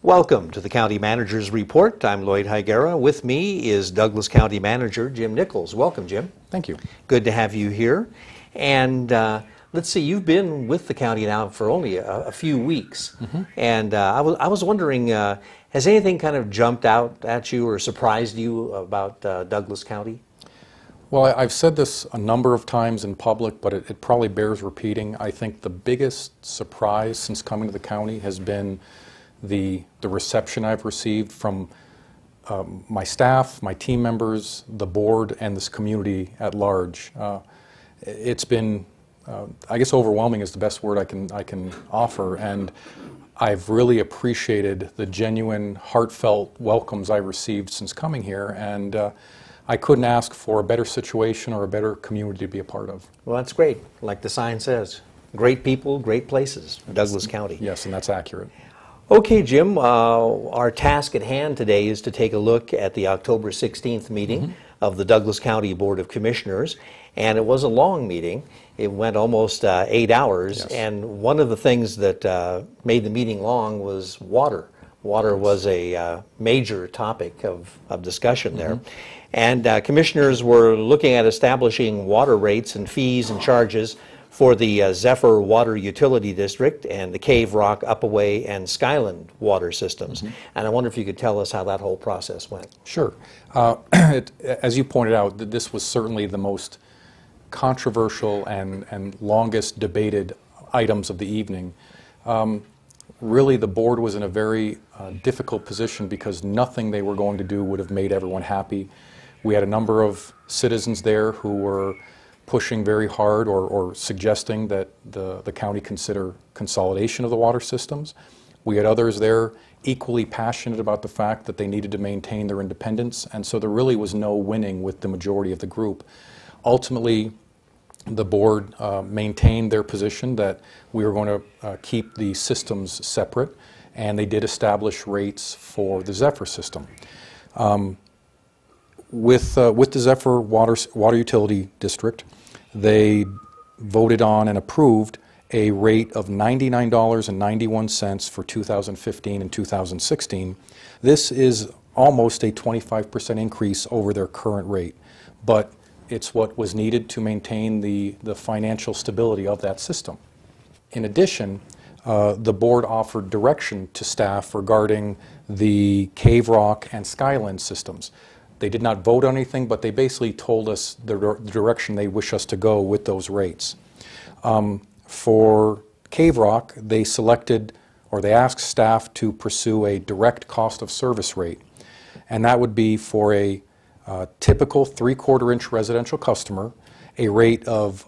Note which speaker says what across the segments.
Speaker 1: Welcome to the County Manager's Report. I'm Lloyd Higuera. With me is Douglas County Manager Jim Nichols. Welcome, Jim.
Speaker 2: Thank you.
Speaker 1: Good to have you here. And let's see, you've been with the county now for only a few weeks. And I was wondering, has anything kind of jumped out at you or surprised you about Douglas County?
Speaker 2: Well, I've said this a number of times in public, but it probably bears repeating. I think the biggest surprise since coming to the county has been the reception I've received from my staff, my team members, the board, and this community at large. It's been, I guess, overwhelming is the best word I can offer, and I've really appreciated the genuine, heartfelt welcomes I received since coming here, and I couldn't ask for a better situation or a better community to be a part of.
Speaker 1: Well, that's great. Like the sign says, great people, great places, Douglas County.
Speaker 2: Yes, and that's accurate.
Speaker 1: Okay, Jim, our task at hand today is to take a look at the October 16th meeting of the Douglas County Board of Commissioners, and it was a long meeting. It went almost 8 hours,
Speaker 2: Yes.
Speaker 1: and one of the things that made the meeting long was water. Water was a major topic of discussion there. And commissioners were looking at establishing water rates and fees and charges for the Zephyr Water Utility District and the Cave Rock, Upaway, and Skyland water systems. And I wonder if you could tell us how that whole process went.
Speaker 2: Sure. As you pointed out, this was certainly the most controversial and longest debated items of the evening. Really, the board was in a very difficult position because nothing they were going to do would have made everyone happy. We had a number of citizens there who were pushing very hard or suggesting that the county consider consolidation of the water systems. We had others there equally passionate about the fact that they needed to maintain their independence, and so there really was no winning with the majority of the group. Ultimately, the board maintained their position that we were going to keep the systems separate, and they did establish rates for the Zephyr system. With the Zephyr Water Utility District, they voted on and approved a rate of $99.91 for 2015 and 2016. This is almost a 25% increase over their current rate, but it's what was needed to maintain the financial stability of that system. In addition, the board offered direction to staff regarding the Cave Rock and Skyland systems. They did not vote on anything, but they basically told us the direction they wish us to go with those rates. For Cave Rock, they selected, or they asked staff to pursue a direct cost of service rate, and that would be for a typical 3/4 inch residential customer, a rate of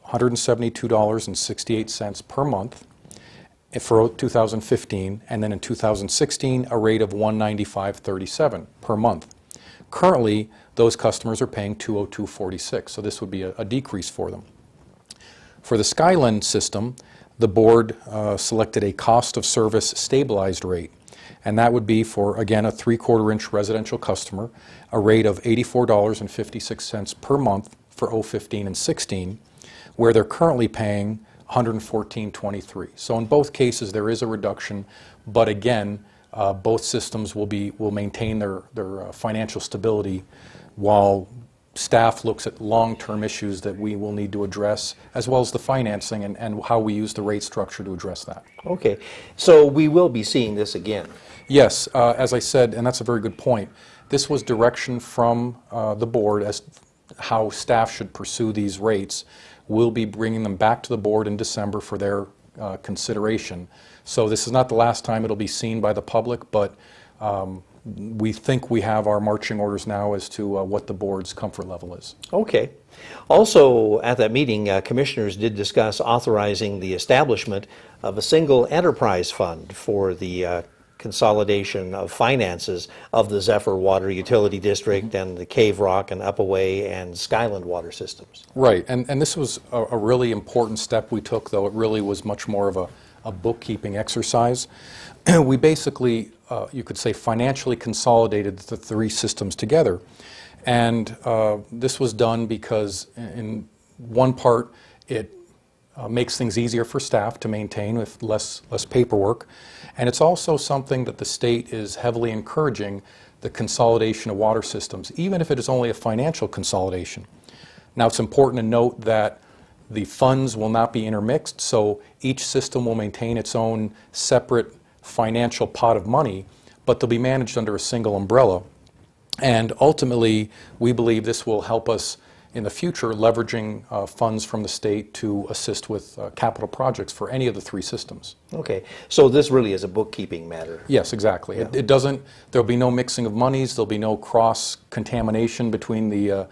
Speaker 2: $172.68 per month for 2015, and then in 2016, a rate of $195.37 per month. Currently, those customers are paying $202.46, so this would be a decrease for them. For the Skyland system, the board selected a cost of service stabilized rate, and that would be for, again, a 3/4 inch residential customer, a rate of $84.56 per month for 2015 and 16, where they're currently paying $114.23. So in both cases, there is a reduction, but again, both systems will maintain their financial stability while staff looks at long-term issues that we will need to address, as well as the financing and how we use the rate structure to address that.
Speaker 1: Okay, so we will be seeing this again.
Speaker 2: Yes, as I said, and that's a very good point, this was direction from the board as how staff should pursue these rates. We'll be bringing them back to the board in December for their consideration. So this is not the last time it'll be seen by the public, but we think we have our marching orders now as to what the board's comfort level is.
Speaker 1: Okay. Also, at that meeting, commissioners did discuss authorizing the establishment of a single enterprise fund for the consolidation of finances of the Zephyr Water Utility District and the Cave Rock and Upaway and Skyland water systems.
Speaker 2: Right, and this was a really important step we took, though it really was much more of a bookkeeping exercise. We basically, you could say, financially consolidated the three systems together. And this was done because in one part it makes things easier for staff to maintain with less paperwork. And it's also something that the state is heavily encouraging, the consolidation of water systems, even if it is only a financial consolidation. Now, it's important to note that the funds will not be intermixed, so each system will maintain its own separate financial pot of money, but they'll be managed under a single umbrella. And ultimately, we believe this will help us in the future leveraging funds from the state to assist with capital projects for any of the three systems.
Speaker 1: Okay, so this really is a bookkeeping matter.
Speaker 2: Yes, exactly.
Speaker 1: Yeah.
Speaker 2: It doesn't, there'll be no mixing of monies, there'll be no cross-contamination between the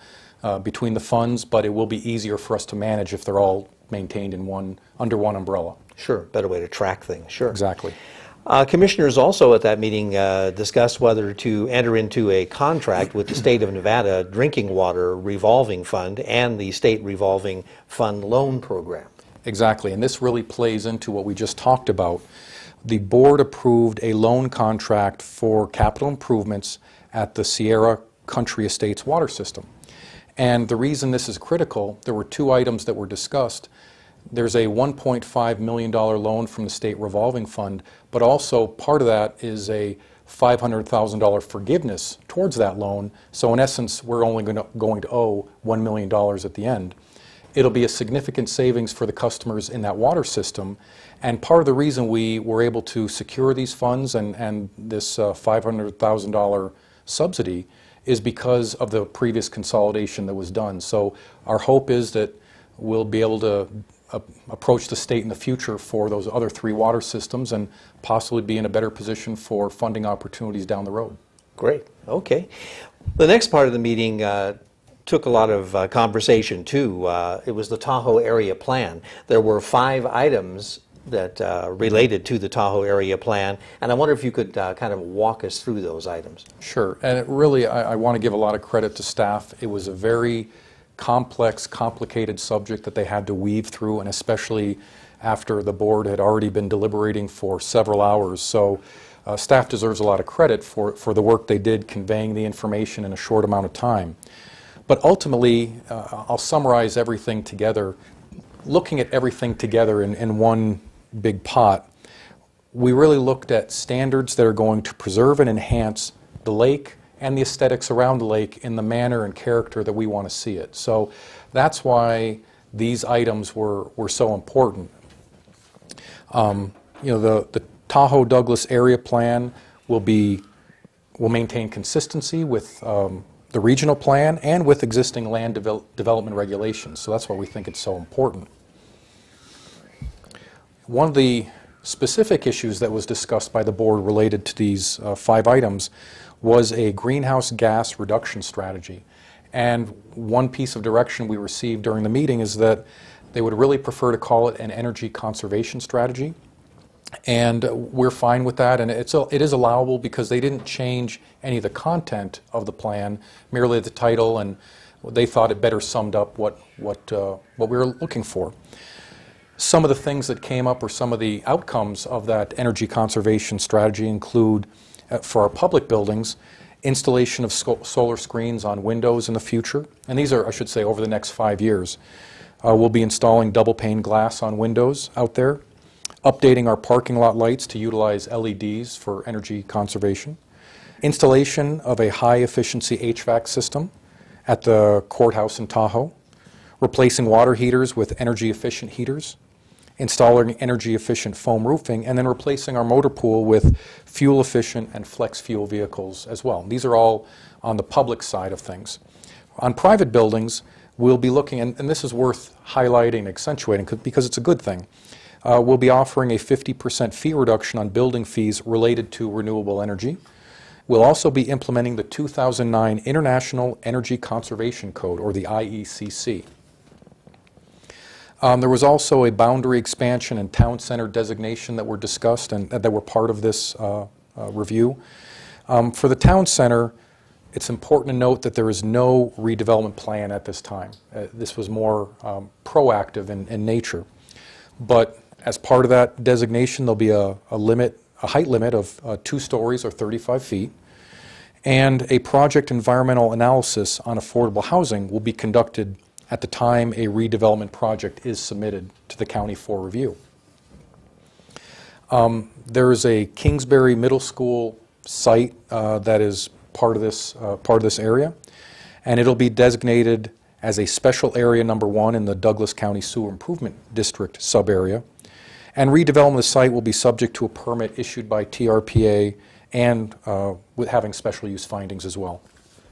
Speaker 2: funds, but it will be easier for us to manage if they're all maintained in under one umbrella.
Speaker 1: Sure, better way to track things, sure.
Speaker 2: Exactly.
Speaker 1: Commissioners also at that meeting discussed whether to enter into a contract with the state of Nevada Drinking Water Revolving Fund and the State Revolving Fund Loan Program.
Speaker 2: Exactly, and this really plays into what we just talked about. The board approved a loan contract for capital improvements at the Sierra Country Estates water system. And the reason this is critical, there were two items that were discussed. There's a $1.5 million loan from the State Revolving Fund, but also part of that is a $500,000 forgiveness towards that loan. So in essence, we're only going to owe $1 million at the end. It'll be a significant savings for the customers in that water system. And part of the reason we were able to secure these funds and this $500,000 subsidy is because of the previous consolidation that was done. So our hope is that we'll be able to approach the state in the future for those other three water systems and possibly be in a better position for funding opportunities down the road.
Speaker 1: Great, okay. The next part of the meeting took a lot of conversation too. It was the Tahoe Area Plan. There were 5 items that related to the Tahoe Area Plan, and I wonder if you could kind of walk us through those items.
Speaker 2: Sure, and it really, I want to give a lot of credit to staff. It was a very complex, complicated subject that they had to weave through, and especially after the board had already been deliberating for several hours. So staff deserves a lot of credit for the work they did conveying the information in a short amount of time. But ultimately, I'll summarize everything together. Looking at everything together in one big pot, we really looked at standards that are going to preserve and enhance the lake and the aesthetics around the lake in the manner and character that we want to see it. So that's why these items were so important. You know, the Tahoe Douglas Area Plan will maintain consistency with the regional plan and with existing land development regulations. So that's why we think it's so important. One of the specific issues that was discussed by the board related to these 5 items was a greenhouse gas reduction strategy. And one piece of direction we received during the meeting is that they would really prefer to call it an energy conservation strategy. And we're fine with that, and it is allowable because they didn't change any of the content of the plan, merely the title, and they thought it better summed up what we were looking for. Some of the things that came up, or some of the outcomes of that energy conservation strategy, include for our public buildings, installation of solar screens on windows in the future. And these are, I should say, over the next 5 years. We'll be installing double pane glass on windows out there, updating our parking lot lights to utilize LEDs for energy conservation, installation of a high-efficiency HVAC system at the courthouse in Tahoe, replacing water heaters with energy-efficient heaters, installing energy-efficient foam roofing, and then replacing our motor pool with fuel-efficient and flex fuel vehicles as well. These are all on the public side of things. On private buildings, we'll be looking, and this is worth highlighting and accentuating because it's a good thing, we'll be offering a 50% fee reduction on building fees related to renewable energy. We'll also be implementing the 2009 International Energy Conservation Code, or the IECC. There was also a boundary expansion and town center designation that were discussed and that were part of this review. For the town center, it's important to note that there is no redevelopment plan at this time. This was more proactive in nature. But as part of that designation, there'll be a height limit of 2 stories or 35 feet. And a project environmental analysis on affordable housing will be conducted at the time a redevelopment project is submitted to the county for review. There is a Kingsbury Middle School site that is part of this area, and it'll be designated as a special area number 1 in the Douglas County Sewer Improvement District sub-area. And redevelopment of the site will be subject to a permit issued by TRPA and with having special use findings as well.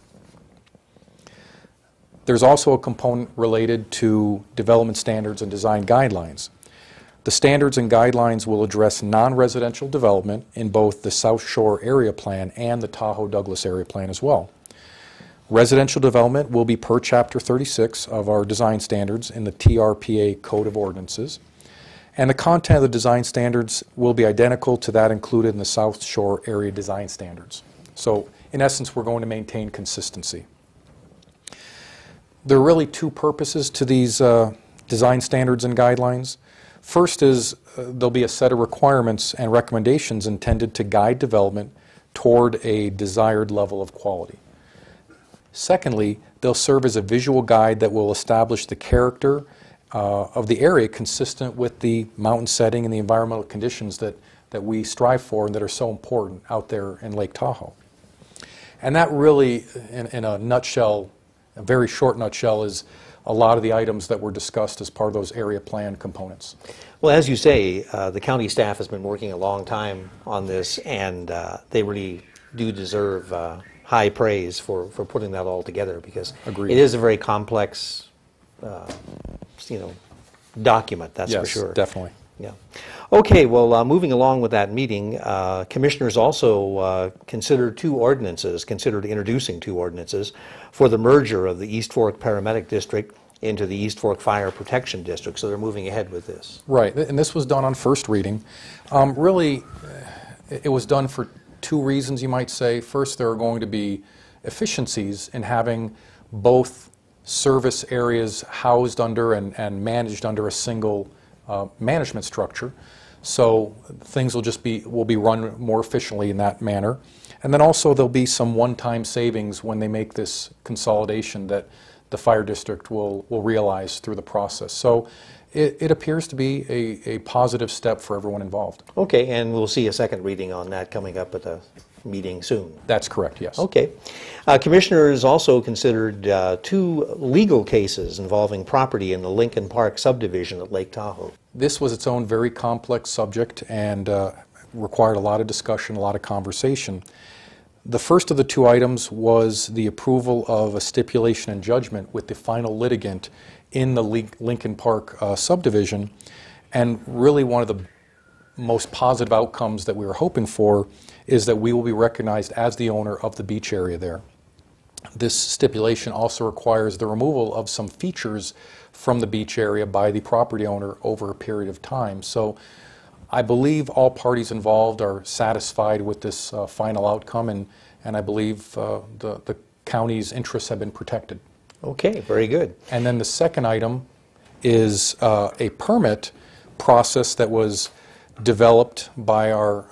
Speaker 2: There's also a component related to development standards and design guidelines. The standards and guidelines will address non-residential development in both the South Shore Area Plan and the Tahoe Douglas Area Plan as well. Residential development will be per Chapter 36 of our design standards in the TRPA Code of Ordinances, and the content of the design standards will be identical to that included in the South Shore Area Design Standards. So, in essence, we're going to maintain consistency. There are really 2 purposes to these design standards and guidelines. First is there'll be a set of requirements and recommendations intended to guide development toward a desired level of quality. Secondly, they'll serve as a visual guide that will establish the character of the area consistent with the mountain setting and the environmental conditions that we strive for and that are so important out there in Lake Tahoe. And that really, in a nutshell, a very short nutshell, is a lot of the items that were discussed as part of those area plan components.
Speaker 1: Well, as you say, the county staff has been working a long time on this, and they really do deserve high praise for putting that all together, because
Speaker 2: Agreed.
Speaker 1: It is a very complex document, that's for sure.
Speaker 2: Yes, definitely.
Speaker 1: Yeah. Okay, well, moving along with that meeting, commissioners also considered introducing 2 ordinances for the merger of the East Fork Paramedic District into the East Fork Fire Protection District, so they're moving ahead with this.
Speaker 2: Right, and this was done on first reading. Really, it was done for 2 reasons, you might say. First, there are going to be efficiencies in having both service areas housed under and managed under a single management structure. So things will be run more efficiently in that manner. And then also there'll be some one-time savings when they make this consolidation that the fire district will realize through the process. So it appears to be a positive step for everyone involved.
Speaker 1: Okay, and we'll see a second reading on that coming up at the meeting soon.
Speaker 2: That's correct, yes.
Speaker 1: Okay. Commissioners also considered 2 legal cases involving property in the Lincoln Park subdivision at Lake Tahoe.
Speaker 2: This was its own very complex subject and required a lot of discussion, a lot of conversation. The first of the 2 items was the approval of a stipulation and judgment with the final litigant in the Lincoln Park subdivision, and really one of the most positive outcomes that we were hoping for is that we will be recognized as the owner of the beach area there. This stipulation also requires the removal of some features from the beach area by the property owner over a period of time. So I believe all parties involved are satisfied with this final outcome, and I believe the county's interests have been protected.
Speaker 1: Okay, very good.
Speaker 2: And then the second item is a permit process that was developed by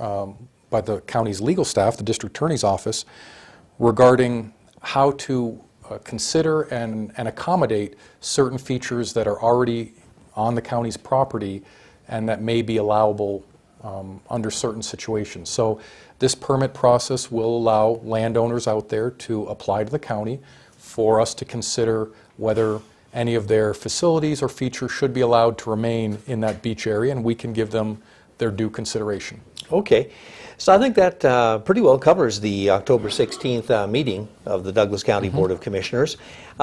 Speaker 2: by the county's legal staff, the district attorney's office, regarding how to consider and accommodate certain features that are already on the county's property and that may be allowable under certain situations. So this permit process will allow landowners out there to apply to the county for us to consider whether any of their facilities or features should be allowed to remain in that beach area, and we can give them their due consideration.
Speaker 1: Okay. So I think that pretty well covers the October 16th meeting of the Douglas County Board of Commissioners.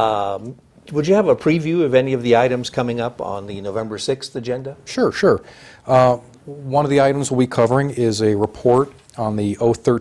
Speaker 1: Would you have a preview of any of the items coming up on the November 6th agenda?
Speaker 2: Sure. One of the items we'll be covering is a report on the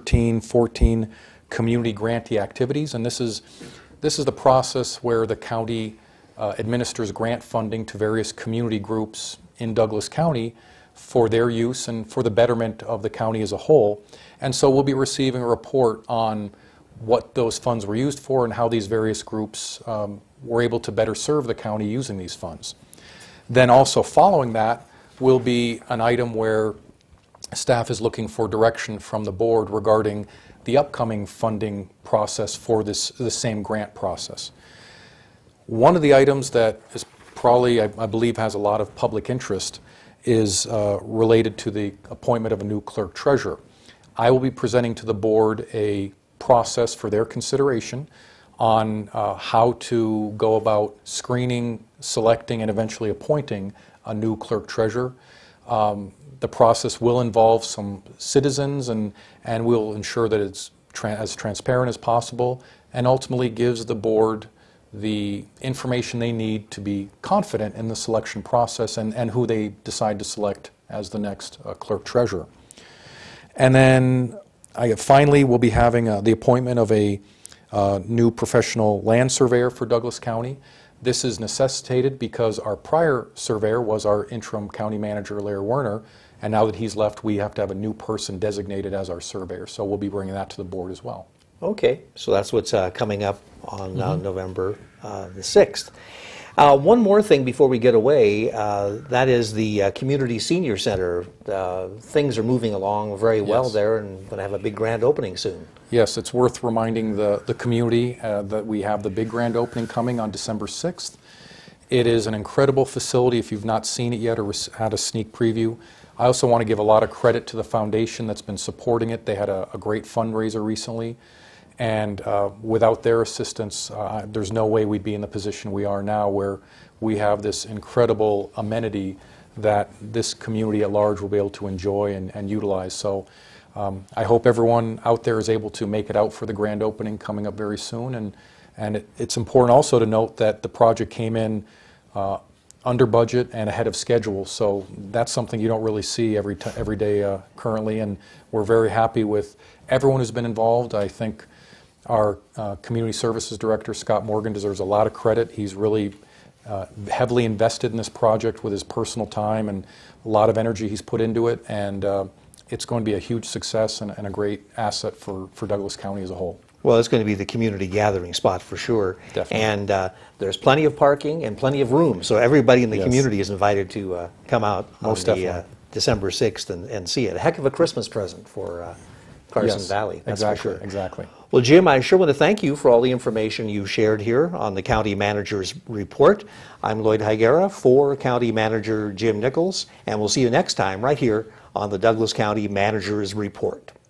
Speaker 2: 013-14 community grantee activities, and this is the process where the county administers grant funding to various community groups in Douglas County for their use and for the betterment of the county as a whole. And so we'll be receiving a report on what those funds were used for and how these various groups were able to better serve the county using these funds. Then also following that will be an item where staff is looking for direction from the board regarding the upcoming funding process for the same grant process. One of the items that is probably, I believe, has a lot of public interest is related to the appointment of a new clerk treasurer. I will be presenting to the board a process for their consideration on how to go about screening, selecting, and eventually appointing a new clerk treasurer. The process will involve some citizens, and we'll ensure that it's as transparent as possible, and ultimately gives the board the information they need to be confident in the selection process and who they decide to select as the next clerk treasurer. And then finally, we'll be having the appointment of a new professional land surveyor for Douglas County. This is necessitated because our prior surveyor was our interim county manager, Larry Werner, and now that he's left, we have to have a new person designated as our surveyor. So we'll be bringing that to the board as well.
Speaker 1: Okay, so that's what's coming up on November the 6th. One more thing before we get away, that is the Community Senior Center. Things are moving along very well there, and going to have a big grand opening soon. Yes, it's worth reminding the community that we have the big grand opening coming on December 6th. It is an incredible facility if you've not seen it yet or had a sneak preview. I also want to give a lot of credit to the foundation that's been supporting it. They had a great fundraiser recently. And without their assistance, there's no way we'd be in the position we are now, where we have this incredible amenity that this community at large will be able to enjoy and utilize. So I hope everyone out there is able to make it out for the grand opening coming up very soon. And it's important also to note that the project came in under budget and ahead of schedule. So that's something you don't really see every day currently. And we're very happy with everyone who's been involved. I think our Community Services Director, Scott Morgan, deserves a lot of credit. He's really heavily invested in this project with his personal time, and a lot of energy he's put into it. And it's going to be a huge success and a great asset for Douglas County as a whole. Well, it's going to be the community gathering spot for sure. Definitely. And there's plenty of parking and plenty of room, so everybody in the community is invited to come out on the December 6th and see it. A heck of a Christmas present for Carson Valley. That's for sure. Exactly. Well, Jim, I sure want to thank you for all the information you shared here on the County Manager's Report. I'm Lloyd Higuera for County Manager Jim Nichols, and we'll see you next time right here on the Douglas County Manager's Report.